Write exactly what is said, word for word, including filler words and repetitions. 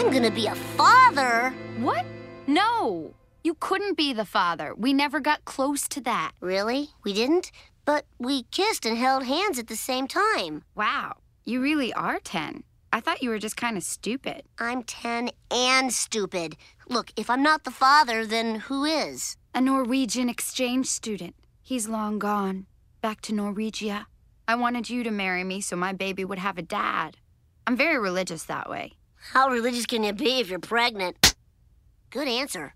I'm gonna be a father. What? No. You couldn't be the father. We never got close to that. Really? We didn't? But we kissed and held hands at the same time. Wow. You really are ten. I thought you were just kind of stupid. I'm ten and stupid. Look, if I'm not the father, then who is? A Norwegian exchange student. He's long gone. Back to Norwegia. I wanted you to marry me so my baby would have a dad. I'm very religious that way. How religious can you be if you're pregnant? Good answer.